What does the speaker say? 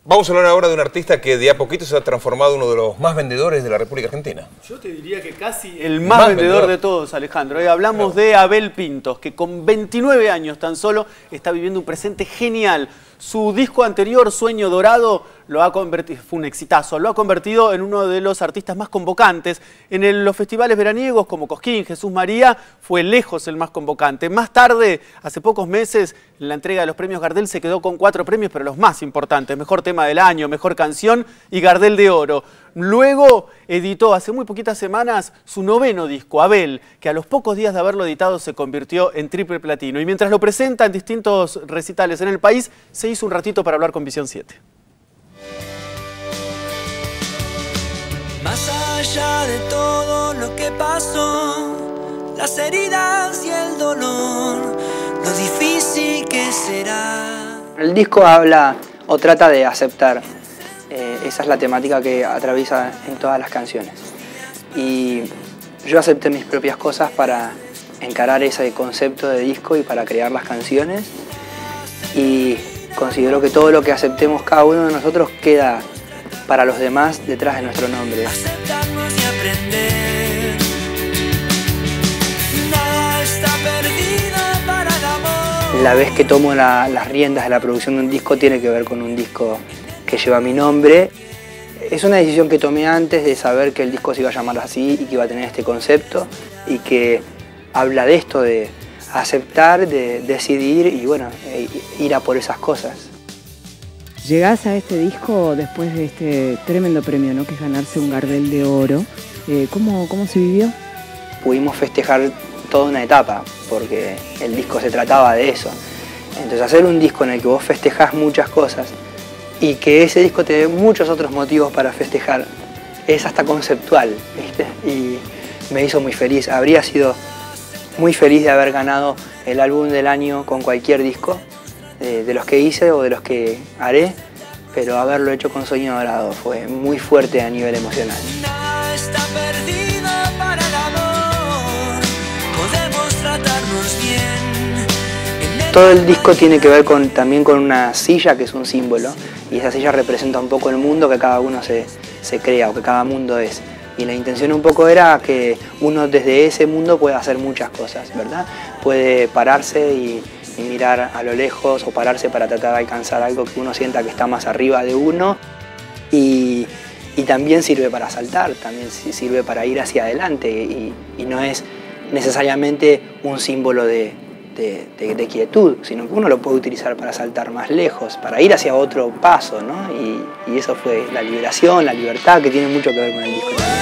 Vamos a hablar ahora de un artista que de a poquito se ha transformado en uno de los más vendedores de la República Argentina. Yo te diría que casi el más vendedor de todos, Alejandro. Hoy hablamos de Abel Pintos, que con 29 años tan solo está viviendo un presente genial. Su disco anterior, Sueño Dorado, lo ha convertido, fue un exitazo, lo ha convertido en uno de los artistas más convocantes. En los festivales veraniegos como Cosquín, Jesús María, fue lejos el más convocante. Más tarde, hace pocos meses, en la entrega de los premios Gardel se quedó con 4 premios, pero los más importantes: Mejor Tema del Año, Mejor Canción y Gardel de Oro. Luego editó hace muy poquitas semanas su 9º disco, Abel, que a los pocos días de haberlo editado se convirtió en triple platino. Y mientras lo presenta en distintos recitales en el país, se hizo un ratito para hablar con Visión 7. Más allá de todo lo que pasó, las heridas y el dolor, lo difícil que será. El disco habla o trata de aceptar. Esa es la temática que atraviesa en todas las canciones. Y yo acepté mis propias cosas para encarar ese concepto de disco y para crear las canciones. Y considero que todo lo que aceptemos cada uno de nosotros queda para los demás detrás de nuestro nombre. Aceptarnos y aprender. Nada está perdido para el amor. La vez que tomo las riendas de la producción de un disco tiene que ver con un disco que lleva mi nombre. Es una decisión que tomé antes de saber que el disco se iba a llamar así y que iba a tener este concepto y que habla de esto, de aceptar, de decidir y bueno, ir a por esas cosas. Llegás a este disco después de este tremendo premio, ¿no?, que es ganarse un Gardel de Oro. ¿Cómo se vivió? Pudimos festejar toda una etapa, porque el disco se trataba de eso. Entonces hacer un disco en el que vos festejás muchas cosas y que ese disco te dé muchos otros motivos para festejar, es hasta conceptual, ¿viste? Y me hizo muy feliz. Habría sido muy feliz de haber ganado el álbum del año con cualquier disco, de los que hice o de los que haré, pero haberlo hecho con Sueño Dorado fue muy fuerte a nivel emocional. Nada está perdido para el amor. Podemos tratarnos bien. Todo el disco tiene que ver también con una silla que es un símbolo, y esa silla representa un poco el mundo que cada uno se crea o que cada mundo es. Y la intención un poco era que uno desde ese mundo pueda hacer muchas cosas, ¿verdad? Puede pararse y mirar a lo lejos o pararse para tratar de alcanzar algo que uno sienta que está más arriba de uno. Y también sirve para saltar, también sirve para ir hacia adelante y no es necesariamente un símbolo de quietud, sino que uno lo puede utilizar para saltar más lejos, para ir hacia otro paso, ¿no? Y eso fue la liberación, la libertad, que tiene mucho que ver con el disco también.